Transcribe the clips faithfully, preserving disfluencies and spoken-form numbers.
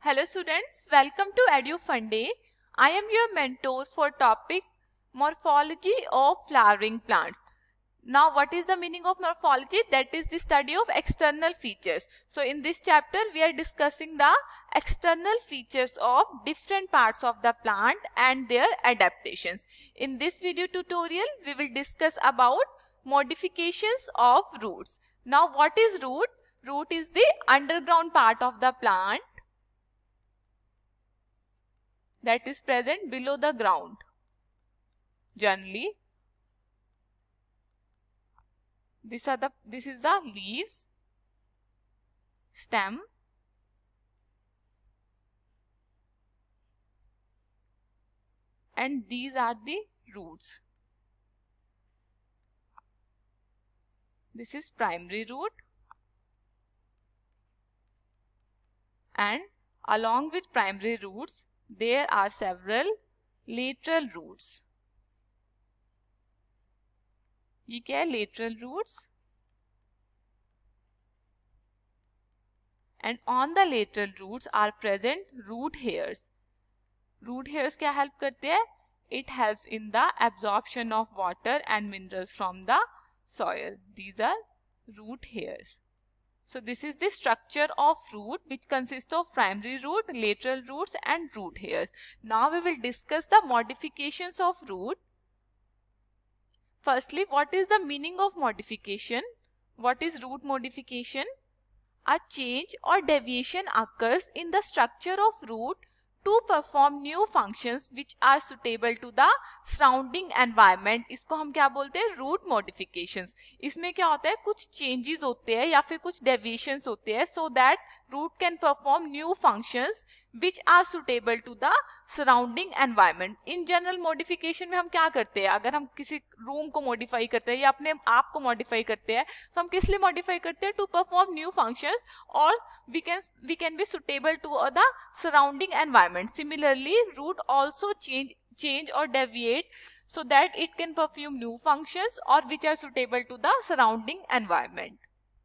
Hello students, welcome to EduFunday. I am your mentor for topic Morphology of Flowering Plants. Now what is the meaning of morphology? That is the study of external features. So in this chapter we are discussing the external features of different parts of the plant and their adaptations. In this video tutorial we will discuss about modifications of roots. Now what is root? Root is the underground part of the plant that is present below the ground. Generally, these are the this is the leaves, stem, and these are the roots. This is primary root, and along with primary roots there are several lateral roots. ये क्या है? Lateral roots. And on the lateral roots are present root hairs. Root hairs क्या help करते हैं? It helps in the absorption of water and minerals from the soil. These are root hairs. So this is the structure of root, which consists of primary root, lateral roots and root hairs. Now we will discuss the modifications of root. Firstly, what is the meaning of modification? What is root modification? A change or deviation occurs in the structure of root to perform new functions which are suitable to the surrounding environment. इसको हम क्या बोलते हैं? root modifications. इसमें क्या होता है? कुछ changes होते हैं या फिर कुछ deviations होते हैं so that root can perform new functions which are suitable to the surrounding environment. In general modification में हम क्या करते हैं? अगर हम किसी room को modify करते हैं या अपने आप को modify करते हैं तो हम किस लिए modify करते हैं? To perform new functions or we can we can be suitable to the surrounding environment. Similarly, root also change change or deviate so that it can perform new functions or which are suitable to the surrounding environment.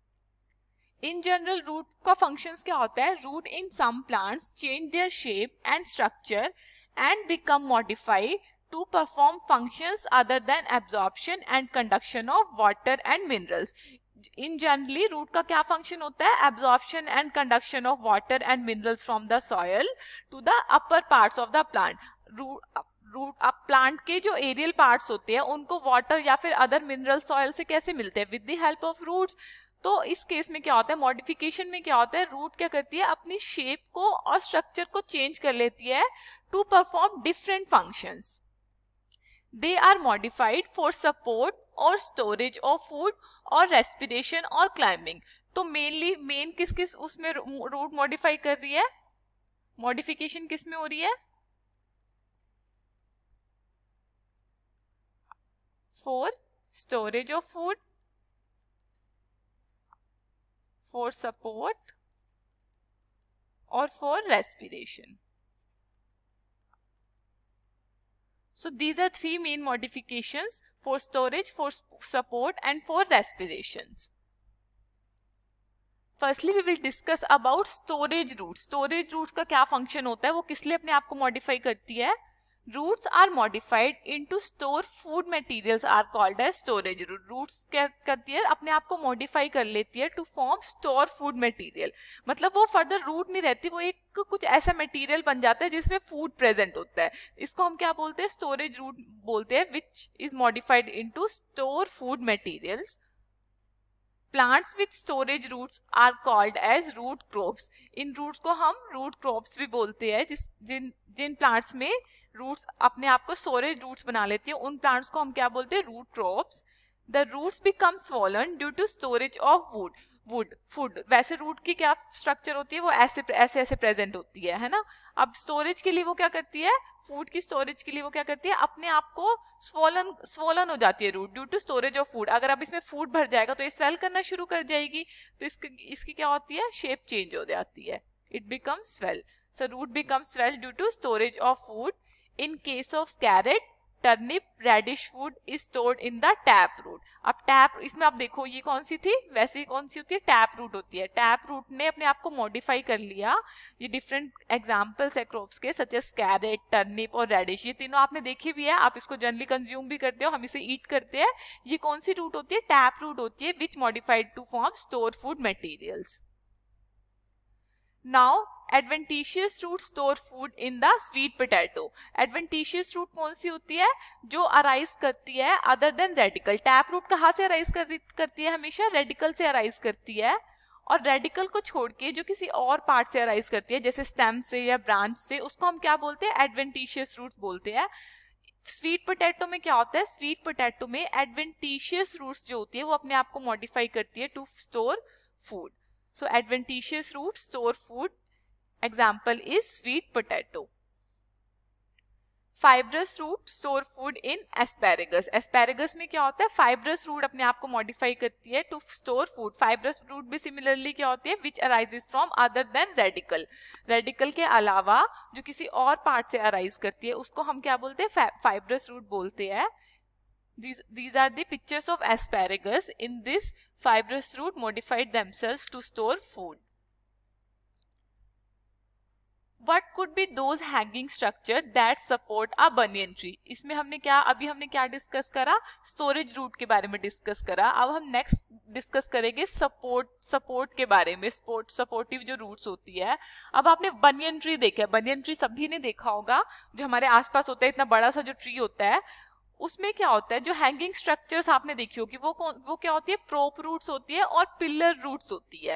In general, root का functions क्या होता है? Root in some plants change their shape and structure and become modified to perform functions other than absorption and conduction of water and minerals. In generally, root का क्या function होता है? Absorption and conduction of water and minerals from the soil to the upper parts of the plant. Root root अब plant के जो aerial parts होते हैं उनको वाटर या फिर अदर मिनरल सॉइल से कैसे मिलते हैं? With the help of roots. तो इस केस में क्या होता है? मॉडिफिकेशन में क्या होता है? रूट क्या करती है? अपनी शेप को और स्ट्रक्चर को चेंज कर लेती है to perform different functions. They are modified for support और स्टोरेज ऑफ फूड और रेस्पिरेशन और क्लाइंबिंग. तो मेनली मेन किस किस उसमें रूट मॉडिफाई कर रही है? मॉडिफिकेशन किस में हो रही है? For storage of food, for support or for respiration. So these are three main modifications: for storage, for support and for respirations. Firstly we will discuss about storage roots. Storage roots का क्या function होता है? वो किस लिए अपने आप को modify करती है? Roots are modified into store food materials are called as storage root. Roots क्या करती है? अपने आप को modify कर लेती है to form store food material. मतलब वो further root नहीं रहती, वो एक कुछ ऐसा material बन जाता है जिसमें food present होता है. इसको हम क्या बोलते हैं? Storage root बोलते हैं, which is modified into store food materials. Plants with storage roots are called as root crops. In roots को हम root crops भी बोलते हैं. जिस जिन जिन plants में roots अपने आप को storage roots बना लेती हैं उन plants को हम क्या बोलते हैं? root crops. The roots become swollen due to storage of wood. wood food. वैसे root की क्या structure होती है? वो ऐसे ऐसे ऐसे present होती है, है ना? अब storage के लिए वो क्या करती है? फूड की स्टोरेज के लिए वो क्या करती है? अपने आप को स्वोलन स्वोलन हो जाती है root due to storage of food. अगर अब इसमें फूड भर जाएगा तो ये स्वेल करना शुरू कर जाएगी, तो इसकी इसकी क्या होती है? शेप चेंज हो जाती है. It becomes swell. So root becomes swell due to storage of food. In case of carrot turnip, radish food is stored in the tap root. अब टैप, इसमें आप देखो ये कौन सी थी, वैसे ही कौन सी होती है, टैप रूट होती है। टैप रूट ने अपने आप को मॉडिफाई कर लिया। ये डिफरेंट एग्जांपल्स है क्रॉप्स के, सच एज कैरेट, टर्निप और रेडिश, ये तीनों आपने देखे भी है, आप इसको जनरली कंज्यूम भी करते हो, हम इसे ईट करते हैं। ये कौन सी रूट होती है, टैप रूट होती है, which modified to form store food materials. Now adventitious root store food in the sweet potato. Adventitious root कौन सी होती है, जो अराइज करती है other than radical. Tap root कहाँ से अराइज कर, करती है, हमेशा रेडिकल से अराइज करती है, और रेडिकल को छोड़ के जो किसी और पार्ट से अराइज करती है, जैसे स्टेम से या ब्रांच से, उसको हम क्या बोलते हैं, एडवेंटिशियस रूट बोलते हैं। स्वीट पोटैटो में क्या होता है, स्वीट पोटैटो में एडवेंटिशियस रूट्स जो होती है वो अपने आप को मॉडिफाई करती है to store food. So adventitious roots store food. Example is sweet potato. Fibrous root store food in asparagus. Asparagus में क्या होता है, fibrous root अपने आप को modify करती है to store food. Fibrous root भी similarly क्या होती है, which arises from other than radical. Radical के अलावा जो किसी और part से arise करती है उसको हम क्या बोलते हैं, fibrous root बोलते हैं। These, these are the pictures of asparagus. In this, fibrous root modified themselves to store food. What could be those hanging structure that support a banyan tree? इसमें हमने क्या, अभी हमने क्या डिस्कस करा, स्टोरेज रूट के बारे में डिस्कस करा। अब हम नेक्स्ट डिस्कस करेंगे सपोर्ट सपोर्ट के बारे में, सपोर्ट सपोर्टिव जो रूट्स होती है। अब आपने बनियन ट्री देखा है, बनियन ट्री सभी ने देखा होगा, जो हमारे आसपास होता है, इतना बड़ा सा जो ट्री होता है, उसमें क्या होता है, जो हैंगिंग स्ट्रक्चर्स आपने देखी होगी वो कौन, वो क्या होती है, प्रोप रूट्स होती है और पिलर रूट्स होती है।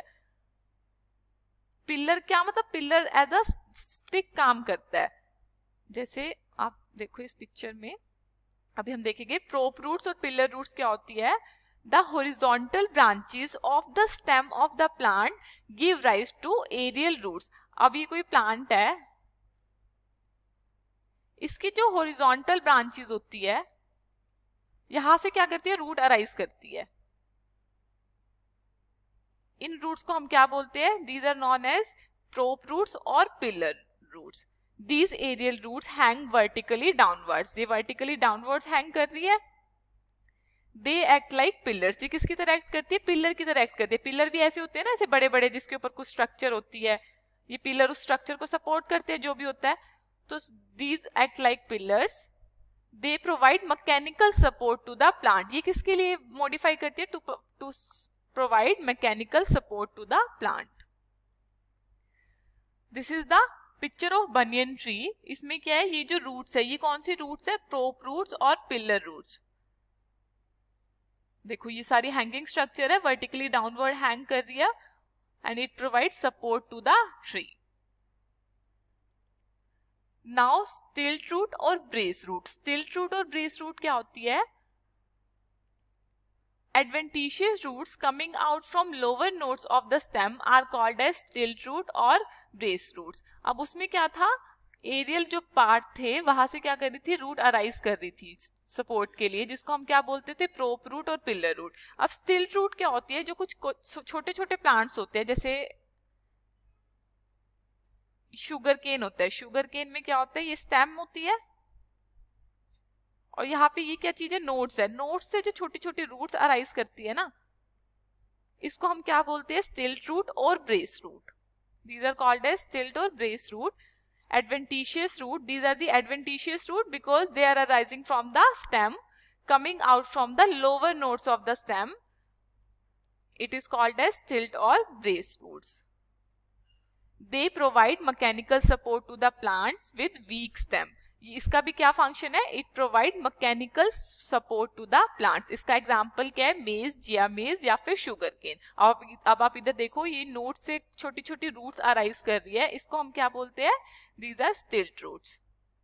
पिलर क्या मतलब, पिलर एज अ स्टिक काम करता है। जैसे आप देखो इस पिक्चर में, अभी हम देखेंगे प्रोप रूट्स और पिलर रूट्स क्या होती है। The horizontal branches of the stem of the plant give rise to aerial roots. अब ये कोई प्लांट है, इसकी जो हॉरिजॉन्टल ब्रांचेस होती है, यहां से क्या करती है, रूट अराइज करती है। इन रूट्स को हम क्या बोलते हैं, these are known as prop roots और pillar roots. These aerial roots hang vertically downwards, ये वर्टिकली डाउनवर्ड्स हैंग कर रही है। दे एक्ट लाइक पिलर्स, ये किसकी तरह एक्ट करती है, पिलर की तरह एक्ट करती है। पिलर भी ऐसे होते हैं ना, ऐसे बड़े बड़े जिसके ऊपर कुछ स्ट्रक्चर होती है, ये पिलर उस स्ट्रक्चर को सपोर्ट करते हैं जो भी होता है। तो these act like pillars, they provide mechanical support to the plant. ये किसके लिए मॉडिफाई करती है, to to provide mechanical support to the plant. This is the picture of banyan tree. इसमें क्या है, ये जो रूट्स है, ये कौन सी रूट्स है, प्रोप रूट्स और पिलर रूट्स। देखो ये सारी हैंगिंग स्ट्रक्चर है, वर्टिकली डाउनवर्ड हैंग कर रही है, and it provide support to the tree. Now stilt root और ब्रेस रूट। स्टिल्ट रूट और ब्रेस रूट क्या होती है, adventitious roots coming out from lower nodes of the stem are called as stilt root और brace roots। अब उसमें क्या था, एरियल जो पार्ट थे वहां से क्या कर रही थी, रूट अराइज कर रही थी सपोर्ट के लिए, जिसको हम क्या बोलते थे, प्रोप रूट और पिलर रूट। अब स्टिल्ट रूट क्या होती है, जो कुछ छोटे छोटे प्लांट्स होते हैं, जैसे शुगर केन होता है, शुगर केन में क्या होता है, ये स्टेम होती है और यहाँ पे ये क्या चीज है, नोड्स है। नोड्स से जो छोटी छोटी रूट्स अराइज करती है ना, इसको हम क्या बोलते हैं, स्टिल्ट रूट और brace root. These are called as stilt और brace root. Adventitious root, these are the adventitious root because they are arising from the stem coming out from the lower nodes of the stem, it is called as stilt और brace roots. They provide mechanical support to the plants with weak stem. इसका भी क्या function है, it provide mechanical support to the plants. इसका example क्या है, मेज, जिया मेज या फिर शुगर केन। अब अब आप इधर देखो, ये नोट से छोटी छोटी रूट्स अराइज कर रही है, इसको हम क्या बोलते हैं, these are stilt roots.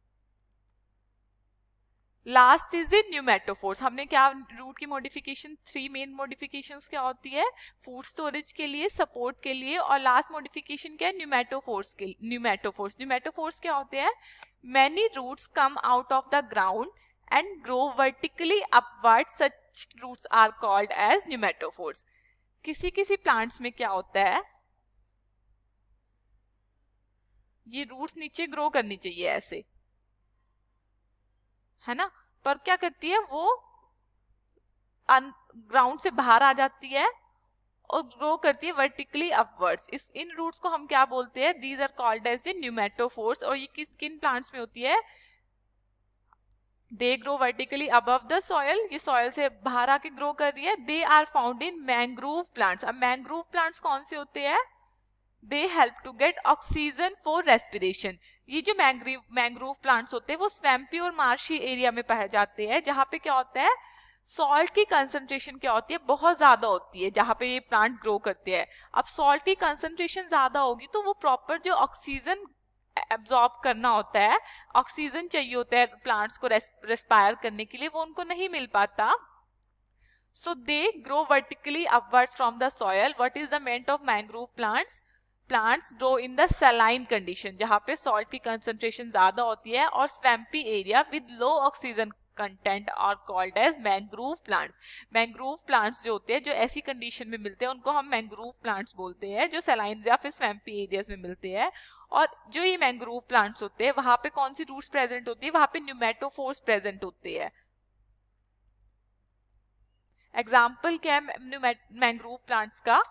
Last is the pneumatophores. हमने क्या रूट की मॉडिफिकेशन, थ्री मेन मॉडिफिकेशंस क्या होती है, फूड स्टोरेज के लिए, सपोर्ट के लिए, और लास्ट मॉडिफिकेशन क्या है, न्यूमेटोफोर्स के न्यूमेटोफोर्स न्यूमेटोफोर्स क्या होते हैं, many roots come out of the ground and grow vertically upward, such roots are called as pneumatophores। किसी किसी प्लांट्स में क्या होता है, ये रूट्स नीचे ग्रो करनी चाहिए ऐसे, है ना, पर क्या करती है, वो ग्राउंड से बाहर आ जाती है और ग्रो करती है वर्टिकली अपवर्ड्स। इस इन रूट्स को हम क्या बोलते हैं, these are called as the pneumatophores. और ये किस किन प्लांट्स में होती है, they grow vertically above the soil, ये सॉयल से बाहर आके ग्रो कर रही है। They are found in mangrove plants. अब मैंग्रोव प्लांट्स कौन से होते हैं, they help to get oxygen for respiration. ये जो मैंग्रोव मैंग्रोव प्लांट्स होते हैं वो स्वैम्पी और मार्शी एरिया में पाए जाते हैं, जहां पे क्या होता है, सॉल्ट की कंसंट्रेशन क्या होती है, बहुत ज्यादा होती है जहां पे ये प्लांट ग्रो करते हैं। अब सॉल्ट की कंसंट्रेशन ज्यादा होगी तो वो प्रॉपर जो ऑक्सीजन एब्जॉर्ब करना होता है, ऑक्सीजन चाहिए होता है प्लांट्स को रेस्पायर करने के लिए, वो उनको नहीं मिल पाता। So they grow vertically upwards from the soil. What is the meant of mangrove plants, plants grow in the saline condition, जहां पे सॉल्ट की कंसंट्रेशन ज्यादा होती है, और swampy area with low oxygen content are called as mangrove plants. Mangrove plants जो होते हैं, जो ऐसी कंडीशन में मिलते हैं, उनको हम मैंग्रोव प्लांट्स बोलते हैं, जो सलाइन या फिर स्वैम्पी एरियाज में मिलते हैं। और जो ये मैंग्रोव प्लांट्स होते हैं, वहां पे कौन सी रूट्स प्रेजेंट होती है, वहां पे न्यूमेटोफोर्स प्रेजेंट होते हैं। एग्जाम्पल क्या है मैंग्रोव प्लांट्स का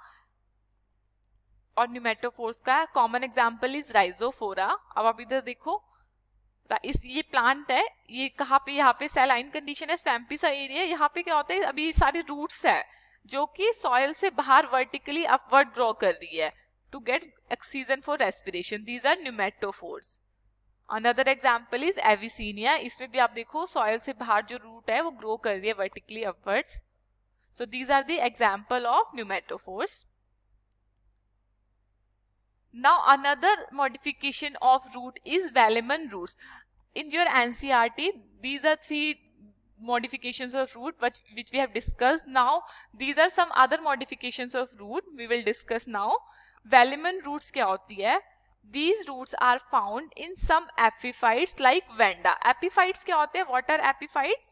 और न्यूमेटोफोर्स का, कॉमन एग्जाम्पल इज राइजोफोरा। अब आप इधर देखो, इस ये प्लांट है, ये कहाँ पे, यहाँ पे सैलाइन कंडीशन है, स्वैम्पी सा एरिया, यहाँ पे क्या होता है, अभी सारे रूट्स है जो कि सॉइल से बाहर वर्टिकली अपवर्ड ग्रो कर रही है to get oxygen for respiration. These are pneumatophores. Another example is Avicennia. इसमें भी आप देखो सॉइल से बाहर जो रूट है वो ग्रो कर रही है vertically upwards. So these are the example of pneumatophores. Now another modification of root is Velleman roots. In your N C R T, these are three modifications of root which, which we have discussed. Now these are some other modifications of root we will discuss now. Velleman roots क्या होती है? These roots are found in some epiphytes like Vanda. Epiphytes क्या होते हैं? What are epiphytes?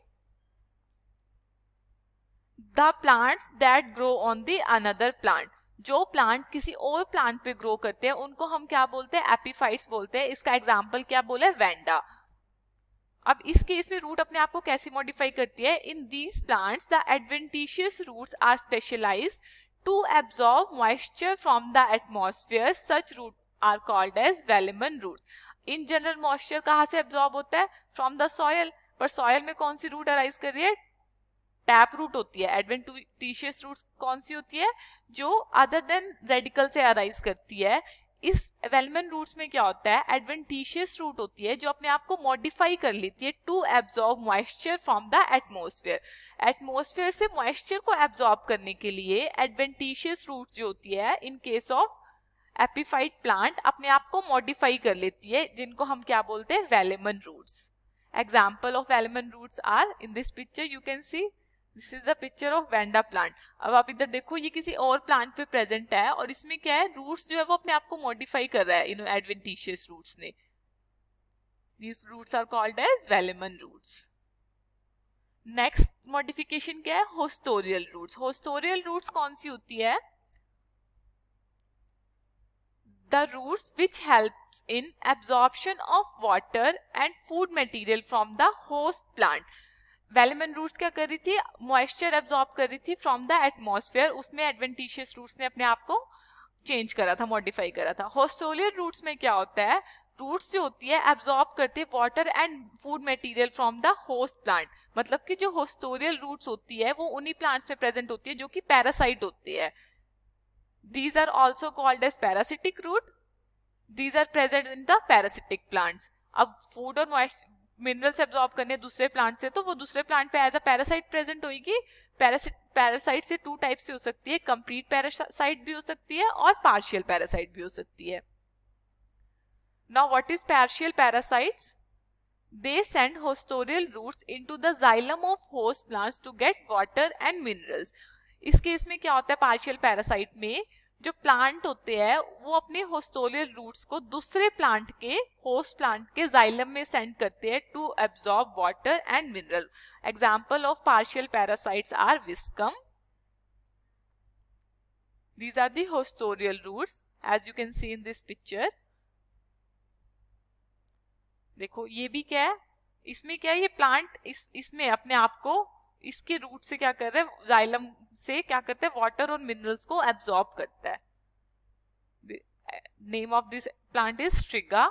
The plants that grow on the another plant. जो plant किसी और plant पे ग्रो करते हैं उनको हम क्या बोलते हैं, एपिफाइट्स बोलते हैं। इसका एग्जांपल क्या बोले, वेंडा। अब इस केस में रूट अपने आप को कैसे मॉडिफाई करती है, in these plants the adventitious roots are specialised to absorb moisture from the atmosphere. Such root are called as velamen roots. In general moisture कहाँ से एब्जॉर्ब होता है, फ्रॉम द सॉयल। पर सॉयल में कौन सी रूट अराइज कर रही है, टैप रूट होती है। एडवेंटिशियस रूट्स कौन सी होती है, जो अदर देन रेडिकल से अराइज करती है। इस वेलमन रूट्स में क्या होता है, एडवेंटिशियस रूट होती है जो अपने आप को मॉडिफाई कर लेती है to absorb moisture from the atmosphere. Atmosphere से मॉइस्चर को एब्जॉर्ब करने के लिए एडवेंटिशियस रूट जो होती है, in case of epiphyte plant, अपने आप को मॉडिफाई कर लेती है, जिनको हम क्या बोलते हैं, velamen roots. Example of velamen roots are in this picture, you can see this is the picture of Vanda plant. अब आप इधर देखो, ये किसी और प्लांट पे प्रेजेंट है और इसमें क्या है, रूट्स जो है वो अपने आप को मॉडिफाई कर रहा है इन एडवेंटिशियस रूट्स ने। These roots are called as Velleman roots. Next modification क्या है, होस्टोरियल रूट्स। होस्टोरियल रूट्स कौन सी होती है, the roots which helps in absorption of water and food material from the host plant. Velamen roots क्या कर रही थी, मॉइस्चर एब्जॉर्ब कर रही थी फ्रॉम द एटमॉस्फेयर, उसमें एडवेंटिशियस रूट्स ने अपने आप को चेंज करा था, मॉडिफाई करा था। होस्टोरियल रूट्स में क्या होता है, रूट्स जो होती है एब्जॉर्ब करते हैं water and food material from the host plant. मतलब कि जो होस्टोरियल रूट्स होती है वो उन्हीं प्लांट्स में प्रेजेंट होती है जो कि पैरासाइट होती है। These are also called as parasitic root. These are present in the parasitic plants. अब फूड और मॉइस्चर मिनरल्स एब्जॉर्ब करने दूसरे प्लांट से, तो वो दूसरे प्लांट पे एज अ पैरासाइट प्रेजेंट होगी। पैरासाइट से टू टाइप से हो सकती है, कंप्लीट पैरासाइट भी हो सकती है और पार्शियल पैरासाइट भी हो सकती है। Now what is partial parasites, they send hostorial roots into the xylem of host plants to get water and minerals. इस केस में क्या होता है, पार्शियल पैरासाइट में जो प्लांट होते हैं वो अपने होस्टोरियल रूट्स को दूसरे प्लांट के, होस्ट प्लांट के जाइलम में सेंड करते हैं to absorb water and mineral. Example of partial parasites are Viscum. These are the haustorial roots as you can see in this picture. देखो ये भी क्या है, इसमें क्या है, ये प्लांट इस इसमें अपने आप को इसके रूट से क्या कर रहे हैं, जाइलम से क्या करते हैं, वाटर और मिनरल्स को एब्जॉर्ब करता है. Name of this plant is Striga.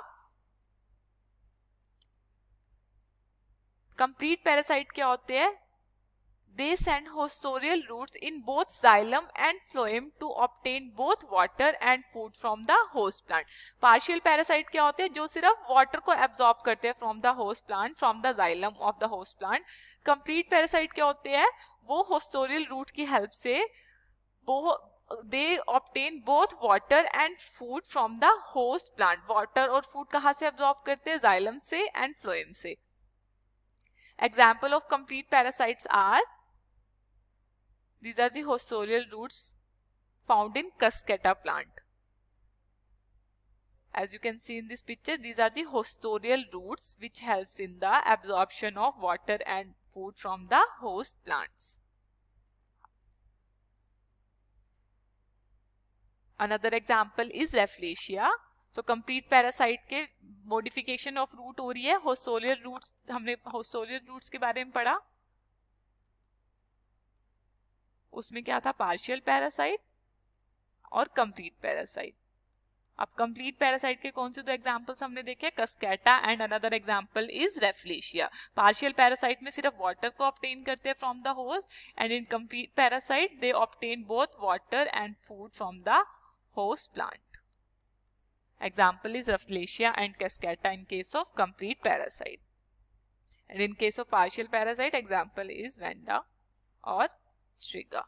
Complete parasite क्या होते हैं? They send hostorial roots in both xylem and phloem to obtain both water and food from the host plant. Partial parasite क्या होते हैं? जो सिर्फ water को absorb करते हैं from the host plant, from the xylem of the host plant. Complete parasite क्या होते हैं? वो hostorial root की help से वो they obtain both water and food from the host plant. Water और food कहाँ से absorb करते हैं? Xylem से and phloem से. Example of complete parasites are, these are the hostorial roots found in Cuscata plant. As you can see in this picture, these are the hostorial roots which helps in the absorption of water and food from the host plants. Another example is Rafflesia. So complete parasite के modification of root हो रही है. Hostorial roots, हमने hostorial roots के बारे में पढ़ा. उसमें क्या था? पार्शियल पैरासाइट और कंप्लीट पैरासाइट. अब कंप्लीट पैरासाइट के कौन से दो एग्जांपल्स हमने देखे? Cuscuta and another example is Rafflesia. Partial parasite में सिर्फ वाटर को ऑब्टेन करते हैं from the host, and in complete parasite they obtain both water and food from the host plant. Example is Rafflesia and Cuscata in case of complete parasite. And in case of partial parasite, example is Vanda or Striga.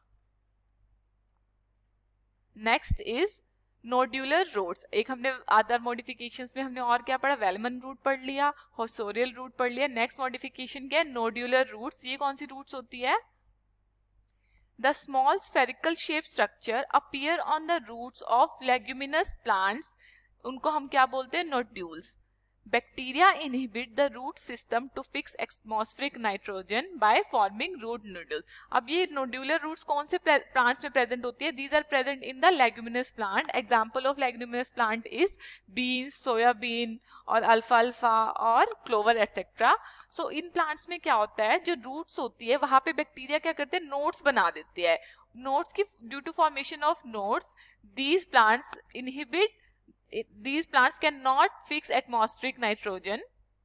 Next is nodular roots. एक हमने other modifications में हमने और क्या पढ़ा? Wellman root पढ़ लिया, hostorial root पढ़ लिया. Next modification क्या है? Nodular roots. ये कौन सी roots होती है? The small spherical shaped structure appear on the roots of leguminous plants. उनको हम क्या बोलते हैं? Nodules. Bacteria inhibit the root system to fix atmospheric nitrogen by forming root nodules. अब ये नोड्यूलर रूट्स कौन से प्लांट्स में प्रेजेंट होती है? These are present in the leguminous plant. Example of leguminous plant is beans, soybean और अल्फाल्फा और clover etcetera. So in plants में क्या होता है? जो रूट्स होती है वहां पे बैक्टीरिया क्या करते हैं? नोड्स बना देते हैं. नोड्स की due to formation of nodes these plants inhibit It, these plants cannot fix atmospheric nitrogen.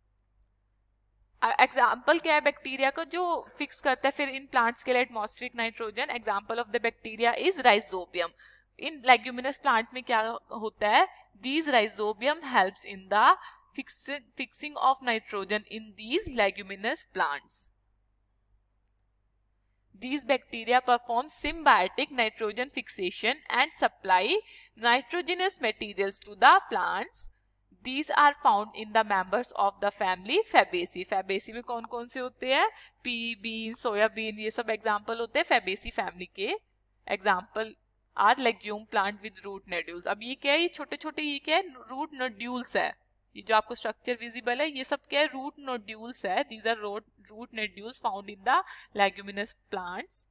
Example क्या है बैक्टीरिया को जो फिक्स करता है फिर इन प्लांट्स के लिए atmospheric nitrogen? Example of the bacteria is rhizobium. इन लेग्यूमिनस प्लांट में क्या होता है? These rhizobium helps in the fixing of nitrogen in these leguminous plants. These bacteria perform symbiotic nitrogen fixation and supply nitrogenous materials to the plants. These are found in the members of the family Fabaceae. Fabaceae में कौन कौन से होते हैं? pea, bean, soybean, ये सब example होते हैं Fabaceae फैमिली के. Example are legume plant with root nodules. अब ये क्या है? ये छोटे छोटे ये क्या है? रूट नोड्यूल्स है. ये जो आपको स्ट्रक्चर विजिबल है ये सब क्या है? रूट नोड्यूल्स है. These are root root nodules found in the leguminous plants.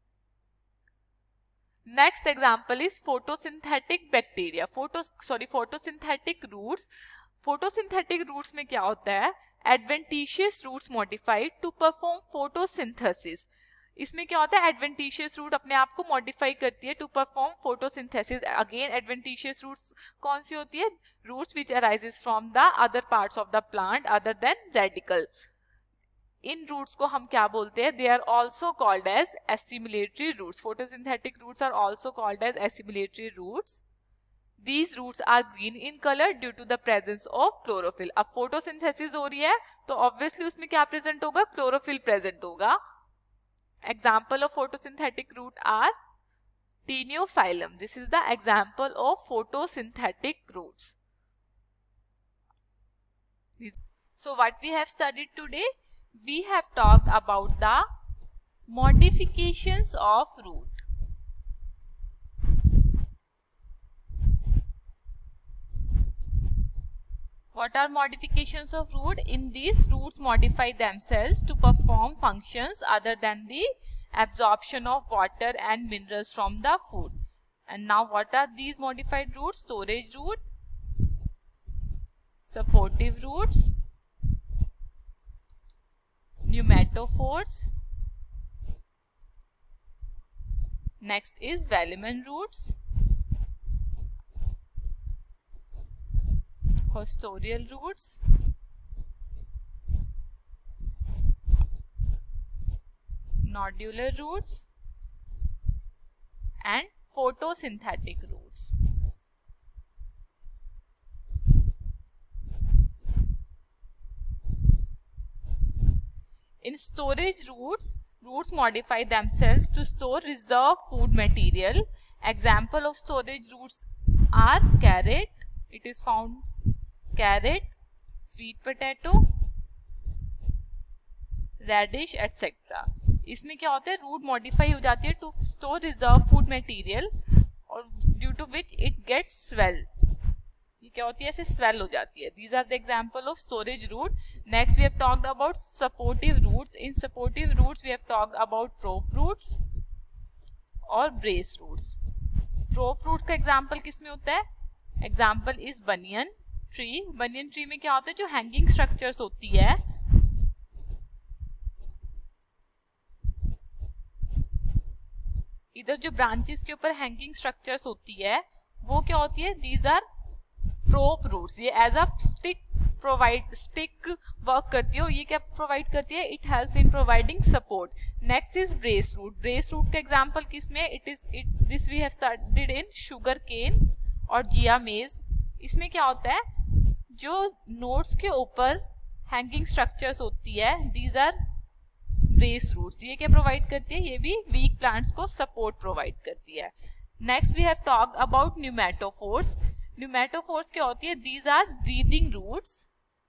Next example is photosynthetic bacteria. Photo sorry photosynthetic roots. Photosynthetic roots में क्या होता है? Adventitious roots modified to perform photosynthesis. इसमें क्या होता है? एडवेंटिशियस रूट अपने आप को मॉडिफाई करती है to perform photosynthesis. Again adventitious roots कौन सी होती है? Roots which arises from the other parts of the plant other than radical. इन रूट्स को हम क्या बोलते हैं? They are also called as assimilatory roots. Photosynthetic roots are also called as assimilatory roots. These roots are green in color due to the presence of chlorophyll. अब photosynthesis हो रही है तो ऑब्वियसली उसमें क्या प्रेजेंट होगा? क्लोरोफिल प्रेजेंट होगा. Example of photosynthetic root are Taeniophyllum. This is the example of photosynthetic roots. So what we have studied today? We have talked about the modifications of root. What are modifications of root? In these, roots modify themselves to perform functions other than the absorption of water and minerals from the food. And now what are these modified roots? Storage root, supportive roots, pneumatophores. Next is velamen roots, hostorial roots, nodular roots, and photosynthetic roots. In storage roots, roots modify themselves to store reserve food material. Example of storage roots are carrot, it is found carrot, sweet potato, radish, et cetera. इसमें क्या होता है, root modify हो जाती है to store reserve food material और due to which it gets swell. ये क्या होती है, ऐसे स्वेल हो जाती है. These are the example of storage root. Next we have talked about supportive roots. In supportive roots we have talked about prop roots और ब्रेस रूट्स. प्रोप रूट्स का एग्जांपल किस में होता है, example is banyan tree. Banyan tree में क्या होता है, जो हैंगिंग स्ट्रक्चर्स होती है, इधर जो ब्रांचेस के ऊपर हैंगिंग स्ट्रक्चर्स होती है वो क्या होती है, दीज आर प्रोप रूट्स. ये as a stick provide stick work करती है और ये क्या प्रोवाइड करती है, it helps in providing support. Next is brace root. Brace root का एग्जांपल किसमें, it is it this we have studied in sugar cane और जिया मेज. इसमें क्या होता है, जो नोट्स के ऊपर हैंगिंग स्ट्रक्चर्स होती है, दीज आर ब्रेस रूट्स. ये क्या प्रोवाइड करती है, ये भी वीक प्लांट्स को सपोर्ट प्रोवाइड करती है. Next we have talked about pneumatophores. Pneumatophores क्या होती है, these are breathing roots.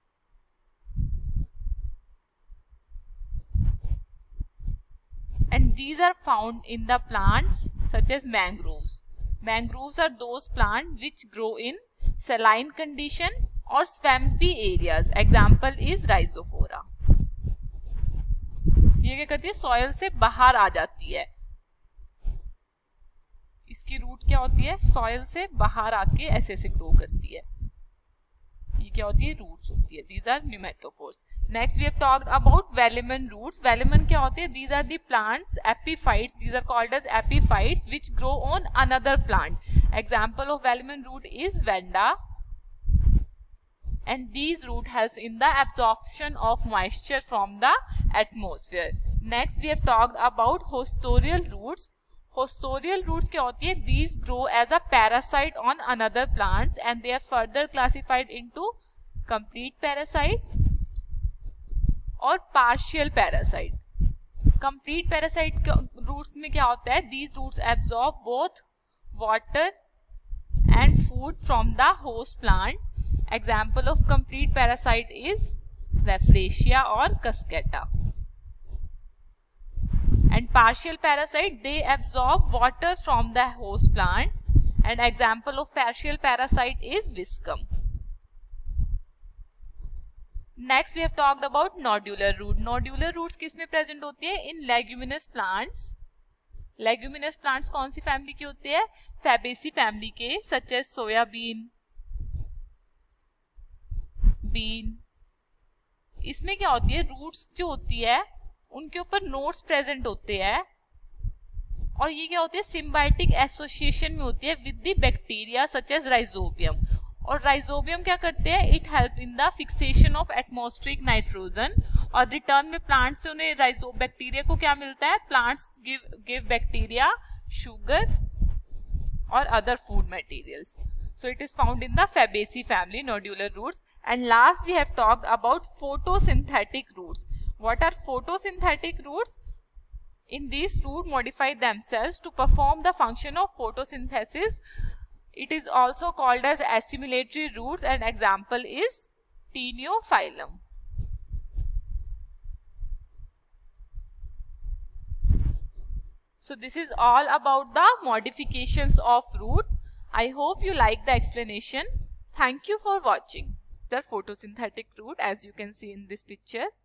And these are found in the plants such as mangroves. Mangroves are those plants which grow in saline condition or swampy areas. Example is Rhizophora. ये क्या करती है, soil से बाहर आ जाती है. इसकी रूट क्या होती है, सॉइल से बाहर आके ऐसे ऐसे ग्रो करती है. ये क्या होती है, रूट्स होती है. These are pneumatophores. Next we have talked about velamen roots. Velamen क्या होते हैं, these are the plants epiphytes. These are called as epiphytes which grow on another plant. Example of velamen root is vanda. And these root helps in the absorption of moisture from the atmosphere. Next we have talked about hostorial roots. Hostorial roots क्या होती है, these grow as a parasite on another plants and they are further classified into complete parasite और partial parasite. Complete parasite roots में क्या होता है, these roots absorb both water and food from the host plant. Example of complete parasite is Rafflesia or Cuscata. And partial parasite, they absorb water from the host plant. And example of partial parasite is Viscum. Next we have talked about nodular root. Nodular roots किसमें present होती है, in leguminous plants. Leguminous plants कौन सी family की होती है, Fabaceae family के, such as soya bean, bean. इसमें क्या होती है, रूट्स जो होती है उनके ऊपर नोड्स प्रेजेंट होते हैं और ये क्या होती है, सिम्बायोटिक एसोसिएशन में होती है with the bacteria such as rhizobium. और राइजोबियम क्या करते हैं, it help in the fixation of atmospheric nitrogen. और रिटर्न में प्लांट से उन्हें राइजो बैक्टीरिया को क्या मिलता है, plants give give bacteria sugar और other food materials. So it is found in the Fabaceae family, nodular roots. And last we have talked about photosynthetic roots. What are photosynthetic roots? In these roots modify themselves to perform the function of photosynthesis. It is also called as assimilatory roots and example is Cteniophyllum. So this is all about the modifications of root. I hope you like the explanation. Thank you for watching. The photosynthetic root, as you can see in this picture.